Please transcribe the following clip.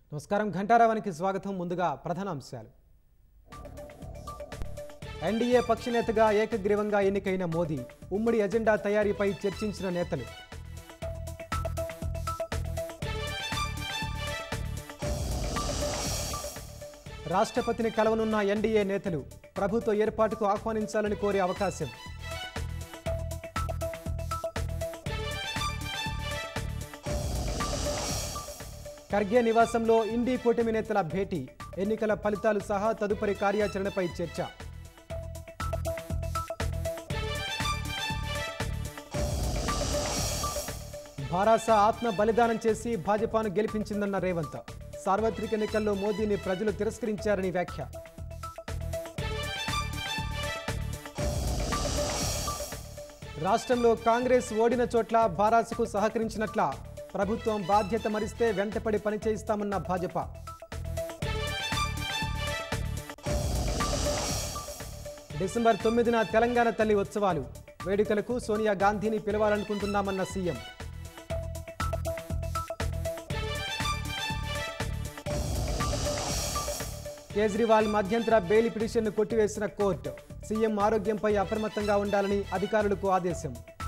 నమస్కారం ఘంటారావానికి స్వాగతం. ముందుగా ప్రధాన అంశాలు. ఎన్డీఏ పక్షనేతగా ఏకగ్రీవంగా ఎన్నికైన మోదీ ఉమ్మడి ఎజెండా తయారీపై చర్చించిన నేతలు. రాష్ట్రపతిని కలవనున్న ఎన్డీఏ నేతలు ప్రభుత్వ ఏర్పాటుకు ఆహ్వానించాలని కోరే అవకాశం. ఖర్గే నివాసంలో ఇండీ కూటమి నేతల భేటీ, ఎన్నికల ఫలితాలు సహా తదుపరి కార్యాచరణపై చర్చ. భారాస ఆత్మ బలిదానం చేసి భాజపాను గెలిపించిందన్న రేవంత్. సార్వత్రిక ఎన్నికల్లో మోదీని ప్రజలు తిరస్కరించారని వ్యాఖ్య. రాష్ట్రంలో కాంగ్రెస్ ఓడిన చోట్ల భారాసకు సహకరించినట్ల ప్రభుత్వం బాధ్యత మరిస్తే వెంటపడి పనిచేయిస్తామన్న భాజపా. డిసెంబర్ 9న తెలంగాణ తల్లి ఉత్సవాలు, వేడుకలకు సోనియా గాంధీని పిలవాలనుకుంటున్నామన్న సీఎం. కేజ్రీవాల్ మధ్యంతర బెయిల్ పిటిషన్ను కొట్టివేసిన కోర్టు. సీఎం ఆరోగ్యంపై అప్రమత్తంగా ఉండాలని అధికారులకు ఆదేశం.